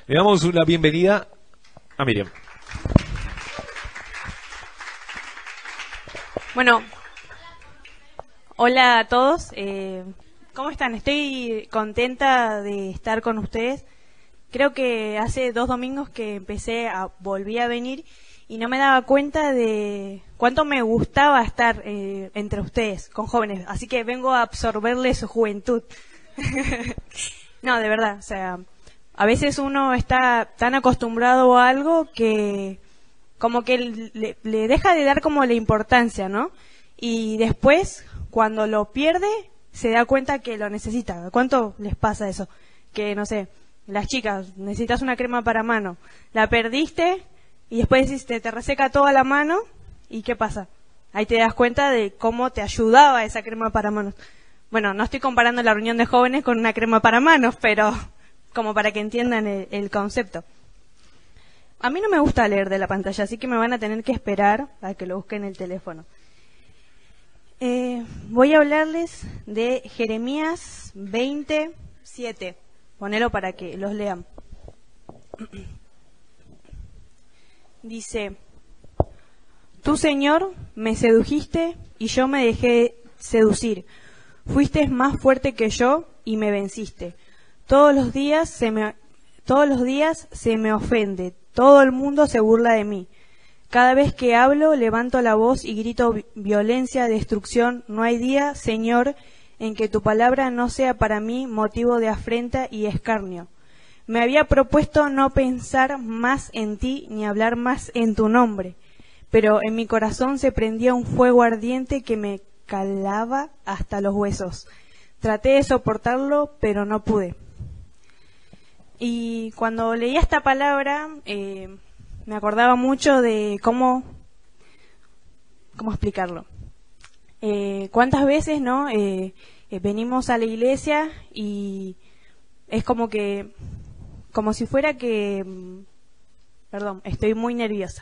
Le damos la bienvenida a Miriam. Bueno, hola a todos. ¿Cómo están? Estoy contenta de estar con ustedes. Creo que hace 2 domingos que volví a venir y no me daba cuenta de cuánto me gustaba estar entre ustedes, con jóvenes. Así que vengo a absorberle su juventud. No, de verdad, o sea, a veces uno está tan acostumbrado a algo que como que le deja de dar como la importancia, ¿no? Y después, cuando lo pierde, se da cuenta que lo necesita. ¿Cuánto les pasa eso? Que, no sé, las chicas, necesitas una crema para mano, la perdiste y después te reseca toda la mano, ¿y qué pasa? Ahí te das cuenta de cómo te ayudaba esa crema para manos. Bueno, no estoy comparando la reunión de jóvenes con una crema para manos, pero como para que entiendan el concepto. A mí no me gusta leer de la pantalla, así que me van a tener que esperar a que lo busquen en el teléfono. Voy a hablarles de Jeremías 20:7. Ponelo para que los lean. Dice: Tú, Señor, me sedujiste y yo me dejé seducir. Fuiste más fuerte que yo y me venciste. Todos los días se me ofende. Todo el mundo se burla de mí. Cada vez que hablo, levanto la voz y grito violencia, destrucción. No hay día, Señor, en que tu palabra no sea para mí motivo de afrenta y escarnio. Me había propuesto no pensar más en ti ni hablar más en tu nombre, pero en mi corazón se prendía un fuego ardiente que me calaba hasta los huesos. Traté de soportarlo, pero no pude. Y cuando leía esta palabra, me acordaba mucho de cómo explicarlo. ¿Cuántas veces, no? Venimos a la iglesia y es como si fuera que, perdón, estoy muy nerviosa,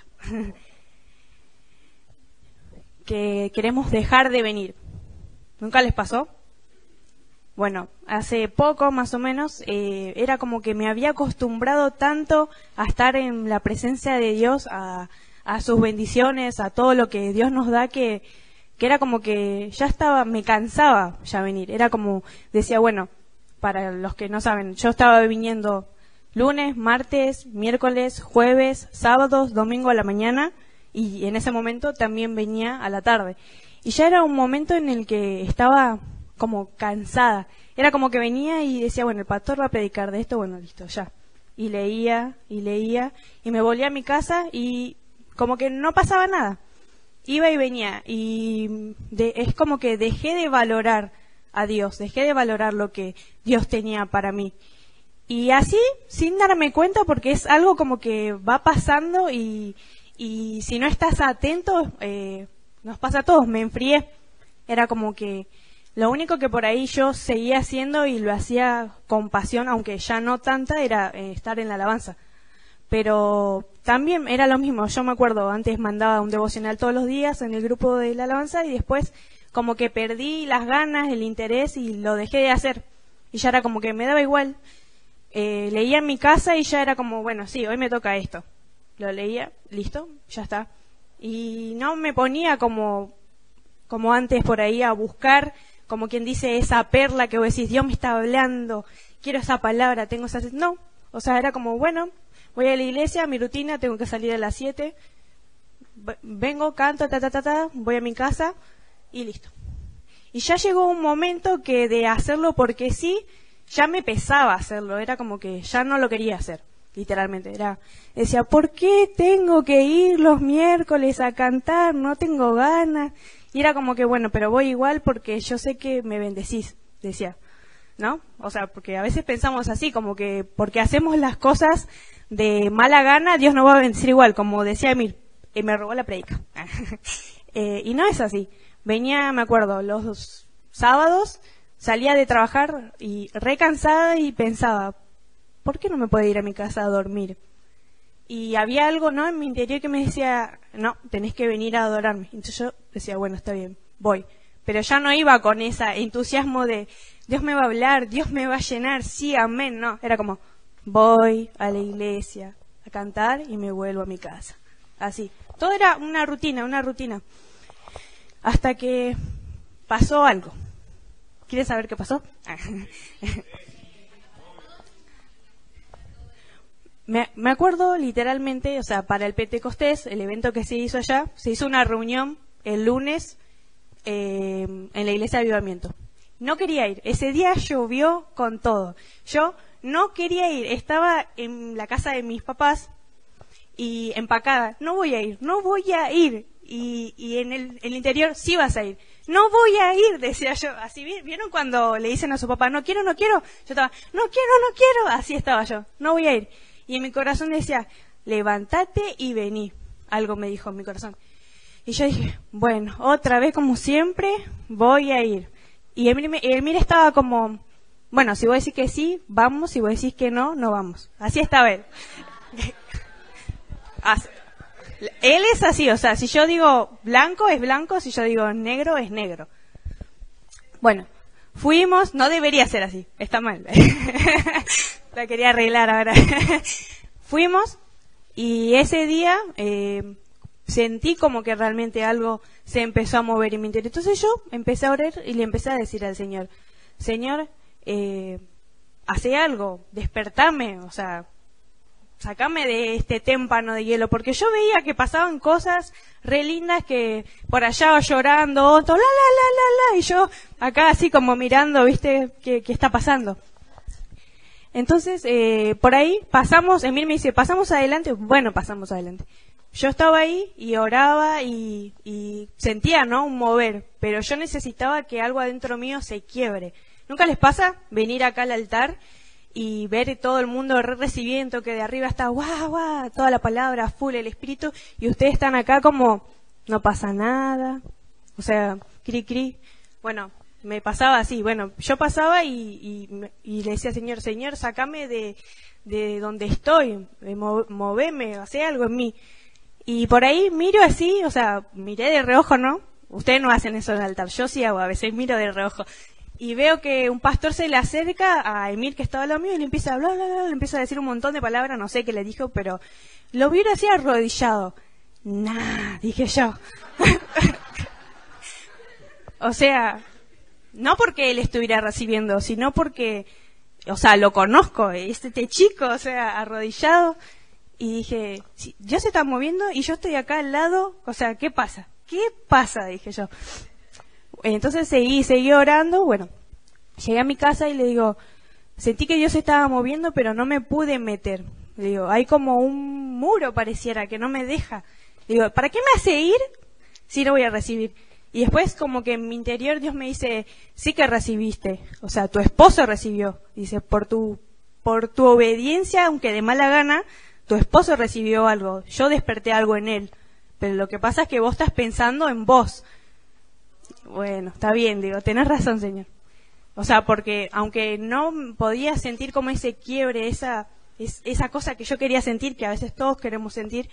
que queremos dejar de venir. ¿Nunca les pasó? Bueno, hace poco más o menos era como que me había acostumbrado tanto a estar en la presencia de Dios, a sus bendiciones, a todo lo que Dios nos da, que era como que me cansaba ya venir. Era como, decía, bueno, para los que no saben, yo estaba viniendo lunes, martes, miércoles, jueves, sábados, domingo a la mañana, y en ese momento también venía a la tarde. Y ya era un momento en el que estaba como cansada. Era como que venía y decía, bueno, el pastor va a predicar de esto, bueno, listo, ya. Y leía, y me volvía a mi casa y como que no pasaba nada. Iba y venía, y es como que dejé de valorar a Dios, dejé de valorar lo que Dios tenía para mí. Y así, sin darme cuenta, porque es algo como que va pasando y si no estás atento, nos pasa a todos, me enfrié. Era como que lo único que por ahí yo seguía haciendo y lo hacía con pasión, aunque ya no tanta, era estar en la alabanza. Pero también era lo mismo. Yo me acuerdo, antes mandaba un devocional todos los días en el grupo de la alabanza y después como que perdí las ganas, el interés y lo dejé de hacer. Y ya era como que me daba igual. Leía en mi casa y ya era como, bueno, sí, hoy me toca esto. Lo leía, listo, ya está. Y no me ponía como antes por ahí a buscar, como quien dice, esa perla que vos decís, Dios me está hablando, quiero esa palabra, tengo esa... No, o sea, era como, bueno, voy a la iglesia, mi rutina, tengo que salir a las 7, vengo, canto, voy a mi casa y listo. Y ya llegó un momento que de hacerlo porque sí, ya me pesaba hacerlo, era como que ya no lo quería hacer, literalmente. Decía, ¿por qué tengo que ir los miércoles a cantar? No tengo ganas. Y era como que, bueno, pero voy igual porque yo sé que me bendecís, decía, ¿no? O sea, porque a veces pensamos así, como que porque hacemos las cosas de mala gana, Dios nos va a bendecir igual, como decía Emir, me robó la predica. Y no es así. Venía, me acuerdo, los sábados, salía de trabajar y recansada y pensaba, ¿por qué no me puedo ir a mi casa a dormir? Y había algo, ¿no?, en mi interior que me decía, no, tenés que venir a adorarme. Entonces yo decía, bueno, está bien, voy. Pero ya no iba con ese entusiasmo de, Dios me va a hablar, Dios me va a llenar, sí, amén, no. Era como, voy a la iglesia a cantar y me vuelvo a mi casa. Así. Todo era una rutina. Hasta que pasó algo. ¿Quieres saber qué pasó? Me acuerdo literalmente, o sea, para el Pentecostés, el evento que se hizo allá, se hizo una reunión el lunes en la iglesia de Avivamiento. No quería ir. Ese día llovió con todo. Yo no quería ir. Estaba en la casa de mis papás y empacada. No voy a ir. Y en el interior, sí vas a ir. No voy a ir, decía yo. Así, ¿vieron cuando le dicen a su papá, no quiero? Yo estaba, no quiero. Así estaba yo. No voy a ir. Y en mi corazón decía, levántate y vení. Algo me dijo en mi corazón. Y yo dije, bueno, otra vez como siempre, voy a ir. Y Emir estaba como, bueno, si vos decís que sí, vamos, si vos decís que no, no vamos. Así estaba él. Él es así, o sea, si yo digo blanco, es blanco, si yo digo negro, es negro. Bueno, fuimos, no debería ser así, está mal. La quería arreglar ahora. Fuimos y ese día sentí como que realmente algo se empezó a mover en mi interior. Entonces yo empecé a orar y le empecé a decir al Señor, Señor, hace algo, despertame, o sea, sacame de este témpano de hielo, porque yo veía que pasaban cosas re lindas, que por allá llorando, otro, y yo acá así como mirando, ¿viste? ¿Qué está pasando? Entonces, por ahí pasamos, Emir me dice, ¿pasamos adelante? Bueno, pasamos adelante. Yo estaba ahí y oraba y sentía, ¿no?, un mover, pero yo necesitaba que algo adentro mío se quiebre. ¿Nunca les pasa venir acá al altar y ver todo el mundo recibiendo, que de arriba está guau, toda la palabra, full el espíritu, y ustedes están acá como no pasa nada, o sea, cri? Bueno, me pasaba así, bueno, yo pasaba y le decía, Señor, sácame de donde estoy, moveme, hace algo en mí. Y por ahí miro así, o sea, miré de reojo, ¿no? Ustedes no hacen eso en el altar, yo sí hago, a veces miro de reojo. Y veo que un pastor se le acerca a Emir, que estaba al lado mío, y le empieza a hablar, le empieza a decir un montón de palabras, no sé qué le dijo, pero lo vi así arrodillado. Dije yo. O sea, no porque él estuviera recibiendo, sino porque, o sea, lo conozco, este chico, o sea, arrodillado. Y dije, sí, Dios se está moviendo y yo estoy acá al lado, o sea, ¿qué pasa? Dije yo. Entonces seguí orando, bueno, llegué a mi casa y le digo, sentí que Dios se estaba moviendo, pero no me pude meter. Le digo, hay como un muro pareciera que no me deja. Le digo, ¿para qué me hace ir si no voy a recibir? Y después como que en mi interior Dios me dice, sí que recibiste, o sea, tu esposo recibió. Dice, por tu obediencia, aunque de mala gana, tu esposo recibió algo, yo desperté algo en él. Pero lo que pasa es que vos estás pensando en vos. Bueno, está bien, digo, tenés razón, Señor. O sea, porque aunque no podía sentir como ese quiebre, esa cosa que yo quería sentir, que a veces todos queremos sentir,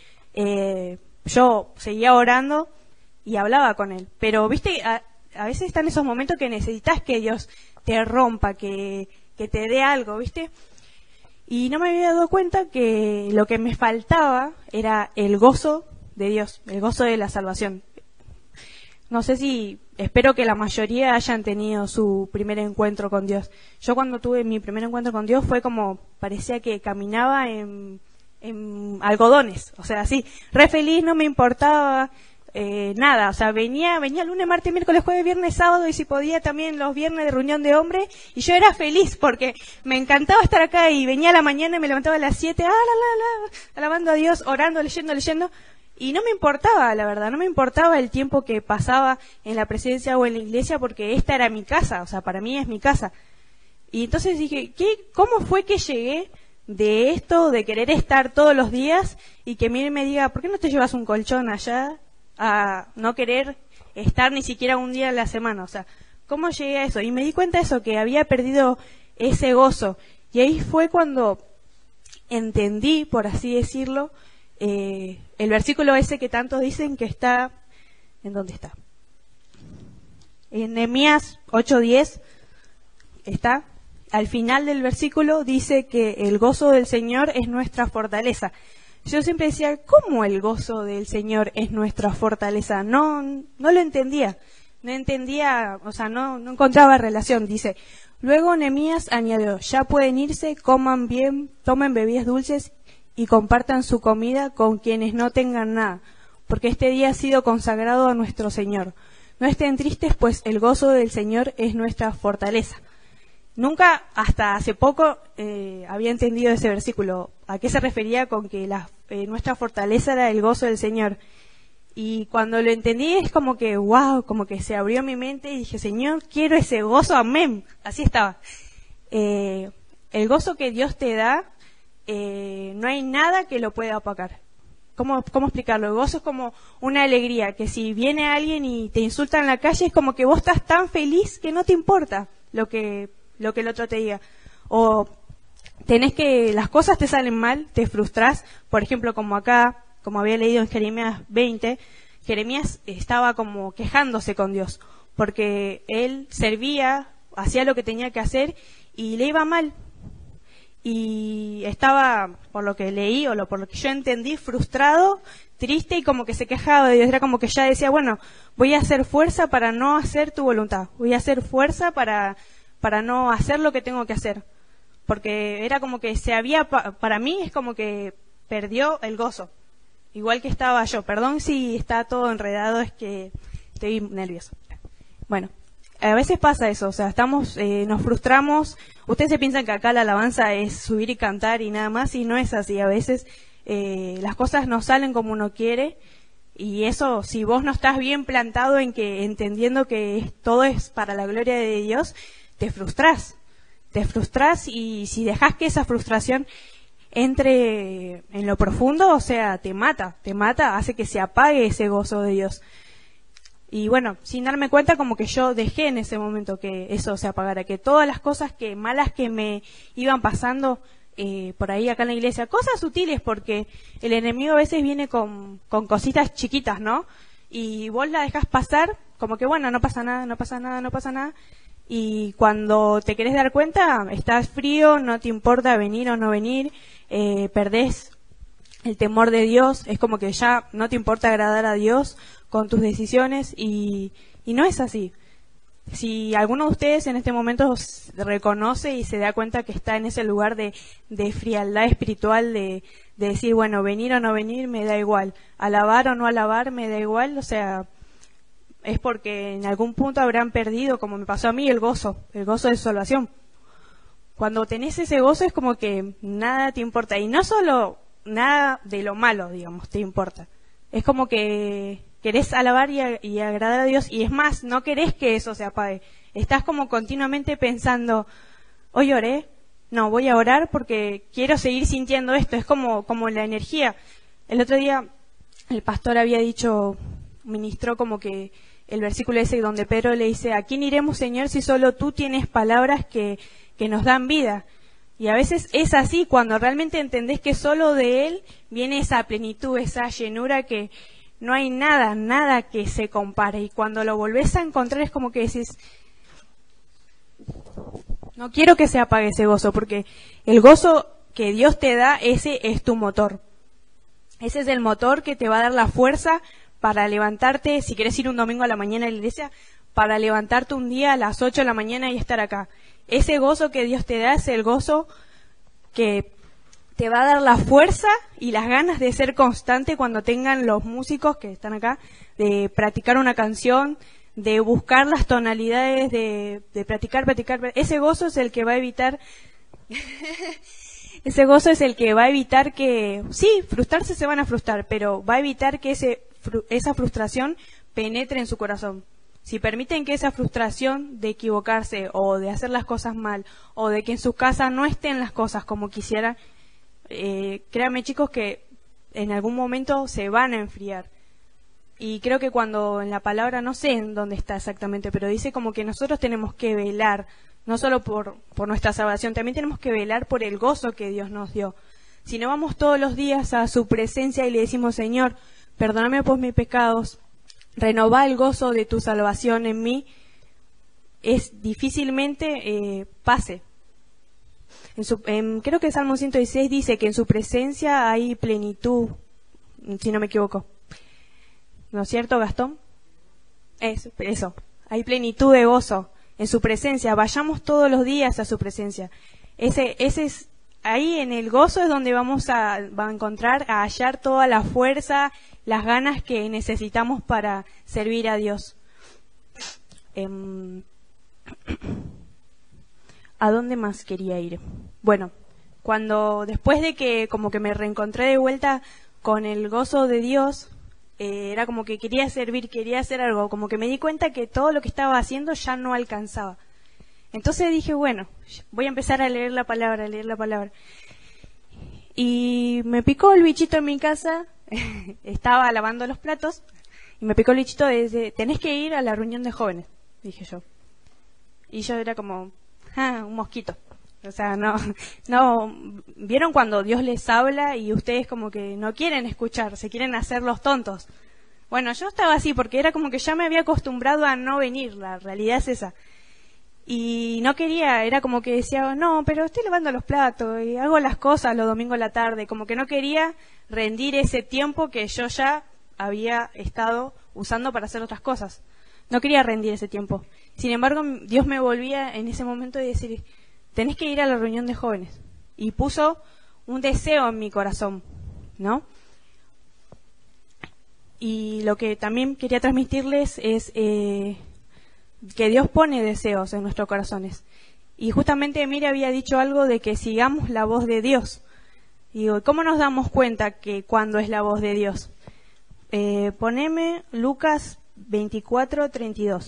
yo seguía orando y hablaba con él. Pero, viste, a veces están esos momentos que necesitas que Dios te rompa, que te dé algo, viste. Y no me había dado cuenta que lo que me faltaba era el gozo de Dios, el gozo de la salvación. No sé espero que la mayoría hayan tenido su primer encuentro con Dios. Yo cuando tuve mi primer encuentro con Dios fue como, parecía que caminaba en algodones, o sea, así, re feliz, no me importaba nada, o sea, venía lunes, martes, miércoles, jueves, viernes, sábado, y si podía también los viernes de reunión de hombres, y yo era feliz porque me encantaba estar acá, y venía a la mañana y me levantaba a las 7, alabando a Dios, orando, leyendo, y no me importaba, la verdad, no me importaba el tiempo que pasaba en la presencia o en la iglesia, porque esta era mi casa, o sea, para mí es mi casa. Y entonces dije, ¿cómo fue que llegué de esto, de querer estar todos los días, y que me diga, ¿por qué no te llevas un colchón allá? A no querer estar ni siquiera un día a la semana, o sea, ¿cómo llegué a eso? Y me di cuenta de eso, que había perdido ese gozo, y ahí fue cuando entendí, por así decirlo, el versículo ese que tantos dicen que está, ¿en dónde está? En Nehemías 8:10 está, al final del versículo dice que el gozo del Señor es nuestra fortaleza. Yo siempre decía, ¿cómo el gozo del Señor es nuestra fortaleza? No lo entendía. No entendía, o sea, no encontraba relación. Dice, luego Nehemías añadió, ya pueden irse, coman bien, tomen bebidas dulces y compartan su comida con quienes no tengan nada, porque este día ha sido consagrado a nuestro Señor. No estén tristes, pues el gozo del Señor es nuestra fortaleza. Nunca, hasta hace poco, había entendido ese versículo. ¿A qué se refería con que nuestra fortaleza era el gozo del Señor? Y cuando lo entendí es como que, wow, como que se abrió mi mente y dije, Señor, quiero ese gozo, amén. Así estaba. El gozo que Dios te da, no hay nada que lo pueda opacar. ¿Cómo explicarlo? El gozo es como una alegría, que si viene alguien y te insulta en la calle, es como que vos estás tan feliz que no te importa lo que el otro te diga. O las cosas te salen mal, te frustras, por ejemplo, como acá, como había leído en Jeremías 20, Jeremías estaba como quejándose con Dios, porque él servía, hacía lo que tenía que hacer y le iba mal. Y estaba, por lo que leí o por lo que yo entendí, frustrado, triste y como que se quejaba de Dios. Era como que ya decía, bueno, voy a hacer fuerza para no hacer tu voluntad, voy a hacer fuerza para no hacer lo que tengo que hacer. Porque era como que para mí es como que perdió el gozo. Igual que estaba yo. Perdón si está todo enredado, es que estoy nerviosa. Bueno, a veces pasa eso, o sea, nos frustramos. Ustedes se piensan que acá la alabanza es subir y cantar y nada más, y no es así. A veces las cosas no salen como uno quiere, y eso, si vos no estás bien plantado entendiendo que todo es para la gloria de Dios, te frustrás, y si dejás que esa frustración entre en lo profundo, o sea, te mata, hace que se apague ese gozo de Dios. Y bueno, sin darme cuenta, como que yo dejé en ese momento que eso se apagara, que todas las cosas malas que me iban pasando por ahí acá en la iglesia, cosas sutiles, porque el enemigo a veces viene con cositas chiquitas, ¿no? Y vos la dejás pasar, como que bueno, no pasa nada, y cuando te querés dar cuenta, estás frío, no te importa venir o no venir, perdés el temor de Dios, es como que ya no te importa agradar a Dios con tus decisiones, y no es así. Si alguno de ustedes en este momento reconoce y se da cuenta que está en ese lugar de frialdad espiritual, de decir, bueno, venir o no venir me da igual, alabar o no alabar me da igual, o sea, es porque en algún punto habrán perdido, como me pasó a mí, el gozo de salvación. Cuando tenés ese gozo es como que nada te importa, y no solo nada de lo malo, digamos, te importa. Es como que querés alabar y agradar a Dios, y es más, no querés que eso se apague. Estás como continuamente pensando, hoy oré, no, voy a orar porque quiero seguir sintiendo esto. Es como la energía. El otro día el pastor había ministró como que el versículo ese donde Pedro le dice, ¿a quién iremos, Señor, si solo tú tienes palabras que nos dan vida? Y a veces es así, cuando realmente entendés que solo de Él viene esa plenitud, esa llenura, que no hay nada que se compare. Y cuando lo volvés a encontrar es como que decís, no quiero que se apague ese gozo, porque el gozo que Dios te da, ese es tu motor. Ese es el motor que te va a dar la fuerza para levantarte, si quieres ir un domingo a la mañana a la iglesia, para levantarte un día a las 8 de la mañana y estar acá. Ese gozo que Dios te da es el gozo que te va a dar la fuerza y las ganas de ser constante cuando tengan los músicos que están acá, de practicar una canción, de buscar las tonalidades, de practicar. Ese gozo es el que va a evitar ese gozo es el que va a evitar que, sí, frustrarse se van a frustrar, pero va a evitar que esa frustración penetre en su corazón. Si permiten que esa frustración de equivocarse o de hacer las cosas mal o de que en su casa no estén las cosas como quisieran, créanme, chicos, que en algún momento se van a enfriar. Y creo que cuando en la palabra, no sé en dónde está exactamente, pero dice como que nosotros tenemos que velar, no solo por nuestra salvación, también tenemos que velar por el gozo que Dios nos dio. Si no vamos todos los días a su presencia y le decimos, Señor, perdóname por mis pecados, renová el gozo de tu salvación en mí, es difícilmente pase. Creo que el Salmo 116 dice que en su presencia hay plenitud, si no me equivoco. ¿No es cierto, Gastón? Eso. Hay plenitud de gozo en su presencia. Vayamos todos los días a su presencia. Ese es ahí en el gozo es donde vamos a encontrar, a hallar toda la fuerza, las ganas que necesitamos para servir a Dios. ¿A dónde más quería ir? Bueno, después de que como que me reencontré de vuelta con el gozo de Dios, era como que quería servir, quería hacer algo, como que me di cuenta que todo lo que estaba haciendo ya no alcanzaba. Entonces dije, bueno, voy a empezar a leer la palabra, Y me picó el bichito en mi casa, estaba lavando los platos, y me picó el bichito de, tenés que ir a la reunión de jóvenes, dije yo. Y yo era como, un mosquito. O sea, no, ¿vieron cuando Dios les habla y ustedes como que no quieren escuchar, se quieren hacer los tontos? Bueno, yo estaba así porque era como que ya me había acostumbrado a no venir, la realidad es esa. Y no quería, era como que decía, no, pero estoy lavando los platos y hago las cosas los domingos a la tarde, como que no quería rendir ese tiempo que yo ya había estado usando para hacer otras cosas. No quería rendir ese tiempo. Sin embargo, Dios me volvía en ese momento de decir, tenés que ir a la reunión de jóvenes. Y puso un deseo en mi corazón, ¿no? Y lo que también quería transmitirles es que Dios pone deseos en nuestros corazones. Y justamente Mire había dicho algo de que sigamos la voz de Dios. Y digo, ¿cómo nos damos cuenta que cuando es la voz de Dios? Poneme Lucas 24:32.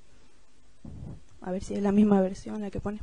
A ver si es la misma versión la que pone.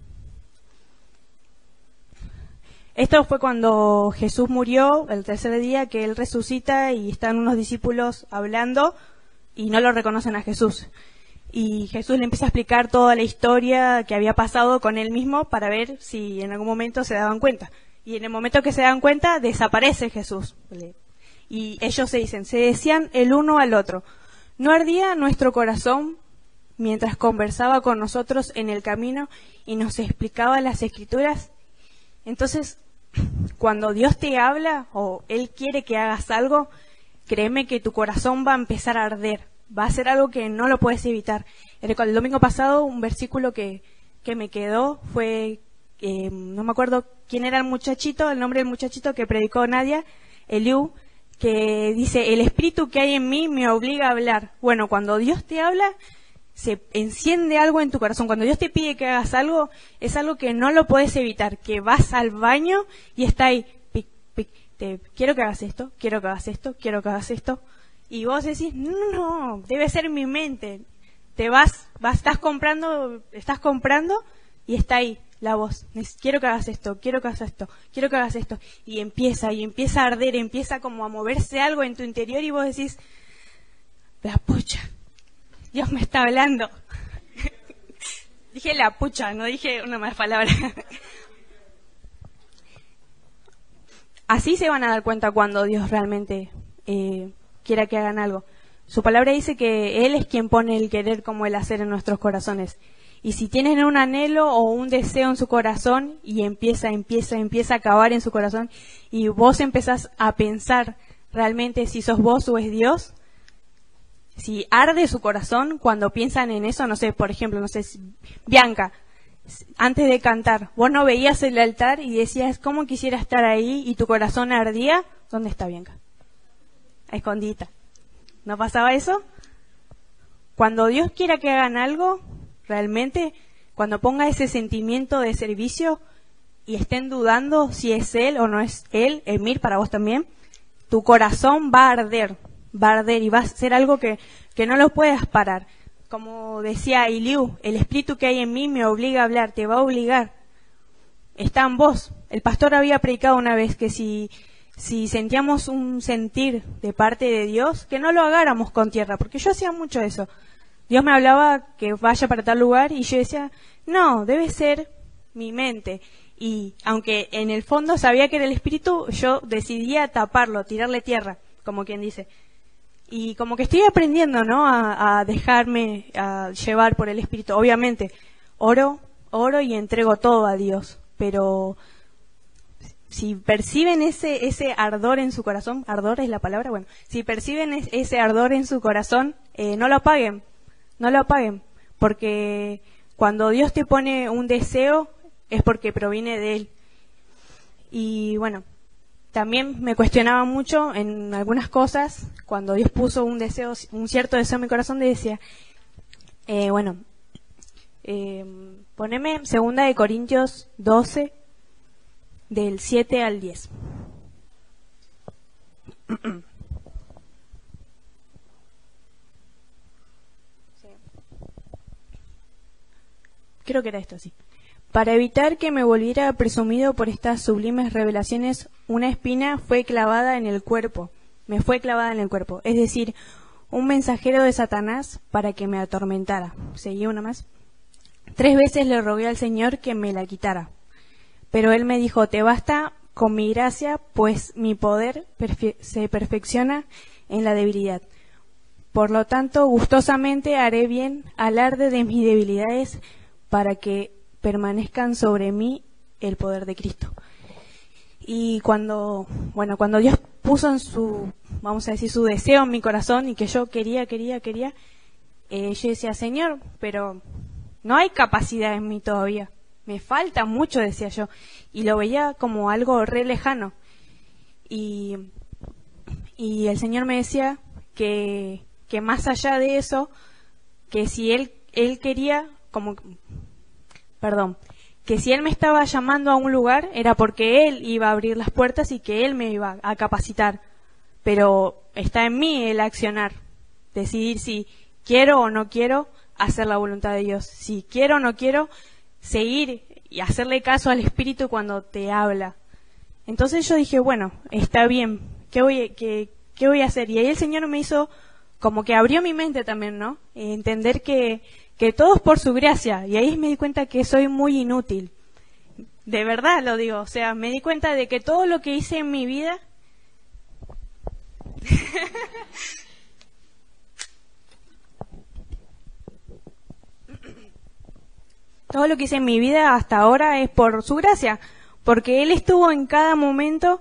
Esto fue cuando Jesús murió, el tercer día, que Él resucita y están unos discípulos hablando y no lo reconocen a Jesús. Y Jesús le empieza a explicar toda la historia que había pasado con Él mismo para ver si en algún momento se daban cuenta. Y en el momento que se dan cuenta, desaparece Jesús. Y ellos se decían el uno al otro, ¿no ardía nuestro corazón mientras conversaba con nosotros en el camino y nos explicaba las Escrituras? Entonces, cuando Dios te habla o Él quiere que hagas algo, créeme que tu corazón va a empezar a arder, va a ser algo que no lo puedes evitar. El domingo pasado un versículo que me quedó fue, no me acuerdo quién era el nombre del muchachito que predicó Nadia, Eliú, que dice, el espíritu que hay en mí me obliga a hablar. Bueno, cuando Dios te habla, se enciende algo en tu corazón. Cuando Dios te pide que hagas algo, es algo que no lo puedes evitar, que vas al baño y está ahí, pic, pic, quiero que hagas esto, quiero que hagas esto, quiero que hagas esto. Y vos decís, no, debe ser mi mente. Estás comprando y está ahí la voz. Quiero que hagas esto, quiero que hagas esto, quiero que hagas esto. Y empieza a arder, empieza como a moverse algo en tu interior y vos decís, la pucha, Dios me está hablando. Dije la pucha, no dije una mala palabra. Así se van a dar cuenta cuando Dios realmente quiera que hagan algo. Su palabra dice que Él es quien pone el querer como el hacer en nuestros corazones. Y si tienen un anhelo o un deseo en su corazón y empieza a acabar en su corazón y vos empezás a pensar realmente si sos vos o es Dios, si arde su corazón cuando piensan en eso, no sé, por ejemplo, Bianca, antes de cantar, vos no veías el altar y decías, ¿cómo quisiera estar ahí? Y tu corazón ardía, ¿dónde está Bianca? Escondida. ¿No pasaba eso? Cuando Dios quiera que hagan algo, realmente, cuando ponga ese sentimiento de servicio y estén dudando si es Él o no es Él, Emir, para vos también, tu corazón va a arder y va a ser algo que no lo puedas parar. Como decía Eliú, el espíritu que hay en mí me obliga a hablar, te va a obligar. Está en vos. El pastor había predicado una vez que si sentíamos un sentir de parte de Dios, que no lo hagáramos con tierra, porque yo hacía mucho eso. Dios me hablaba que vaya para tal lugar y yo decía, no, debe ser mi mente. Y aunque en el fondo sabía que era el espíritu, yo decidía taparlo, tirarle tierra, como quien dice. Y como que estoy aprendiendo, ¿no? A dejarme llevar por el espíritu. Obviamente, oro y entrego todo a Dios. pero si perciben ese ardor en su corazón, ardor es la palabra, bueno, si perciben ese ardor en su corazón, no lo apaguen, porque cuando Dios te pone un deseo es porque proviene de Él. Y bueno, también me cuestionaba mucho en algunas cosas, cuando Dios puso un cierto deseo en mi corazón, decía, poneme 2 Corintios 12, del 7 al 10. Creo que era esto, sí. Para evitar que me volviera presumido por estas sublimes revelaciones, una espina fue clavada en el cuerpo, me fue clavada en el cuerpo, es decir, un mensajero de Satanás para que me atormentara. Seguí una más. 3 veces le rogué al Señor que me la quitara, pero Él me dijo, te basta con mi gracia, pues mi poder se perfecciona en la debilidad. Por lo tanto, gustosamente haré bien alarde de mis debilidades para que permanezcan sobre mí el poder de Cristo. Y cuando Dios puso en su deseo en mi corazón y que yo quería, yo decía, Señor, pero no hay capacidad en mí todavía, me falta mucho, decía yo, y lo veía como algo re lejano. Y el Señor me decía que más allá de eso, que si Él quería, que si Él me estaba llamando a un lugar era porque Él iba a abrir las puertas y que Él me iba a capacitar. Pero está en mí el accionar, decidir si quiero o no quiero hacer la voluntad de Dios, si quiero o no quiero seguir y hacerle caso al Espíritu cuando te habla. Entonces yo dije, bueno, está bien, ¿qué voy a hacer? Y ahí el Señor me hizo, como que abrió mi mente también, ¿no? Entender que todo es por su gracia, y ahí me di cuenta que soy muy inútil. De verdad lo digo, o sea, me di cuenta de que todo lo que hice en mi vida todo lo que hice en mi vida hasta ahora es por su gracia, porque Él estuvo en cada momento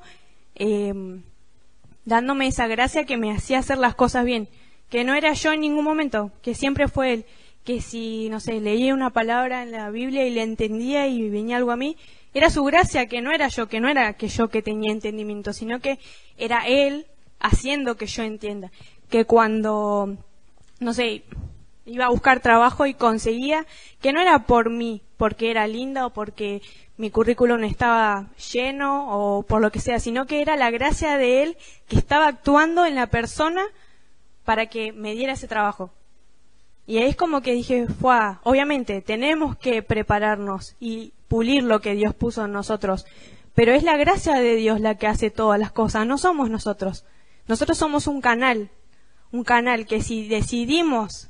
dándome esa gracia que me hacía hacer las cosas bien, que no era yo en ningún momento, que siempre fue Él, que si, no sé, leía una palabra en la Biblia y le entendía y venía algo a mí, era su gracia, que no era yo que tenía entendimiento, sino que era Él haciendo que yo entienda, que cuando, no sé, iba a buscar trabajo y conseguía, que no era por mí, porque era linda o porque mi currículum estaba lleno o por lo que sea, sino que era la gracia de Él que estaba actuando en la persona para que me diera ese trabajo. Y ahí es como que dije, obviamente tenemos que prepararnos y pulir lo que Dios puso en nosotros, pero es la gracia de Dios la que hace todas las cosas, no somos nosotros. Nosotros somos un canal que si decidimos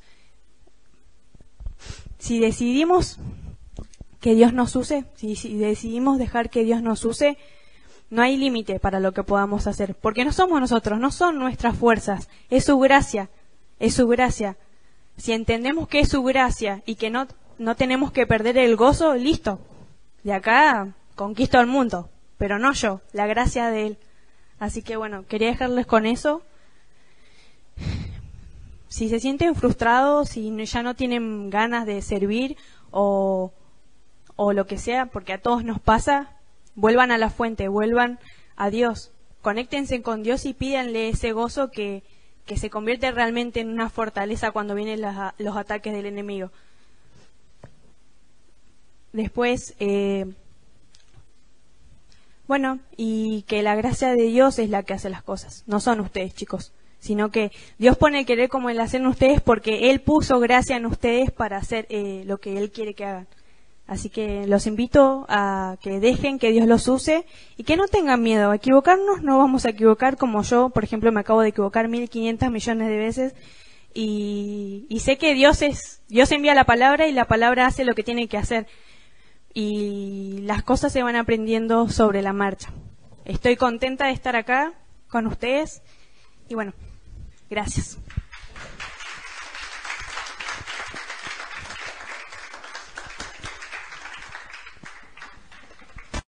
que Dios nos use, si decidimos dejar que Dios nos use, no hay límite para lo que podamos hacer, porque no somos nosotros, no son nuestras fuerzas, es su gracia, es su gracia. Si entendemos que es su gracia y que no tenemos que perder el gozo, listo, de acá conquisto el mundo, pero no yo, la gracia de Él. Así que bueno, quería dejarles con eso. Si se sienten frustrados, si ya no tienen ganas de servir o lo que sea, porque a todos nos pasa, vuelvan a la fuente, vuelvan a Dios, conéctense con Dios y pídanle ese gozo que se convierte realmente en una fortaleza cuando vienen los ataques del enemigo. Después, y que la gracia de Dios es la que hace las cosas, no son ustedes, chicos, sino que Dios pone el querer como el hacer en ustedes porque Él puso gracia en ustedes para hacer lo que Él quiere que hagan. Así que los invito a que dejen que Dios los use y que no tengan miedo. A equivocarnos no vamos a equivocar, como yo, por ejemplo, me acabo de equivocar 1.500 millones de veces y sé que Dios envía la palabra y la palabra hace lo que tiene que hacer y las cosas se van aprendiendo sobre la marcha. Estoy contenta de estar acá con ustedes y bueno, gracias.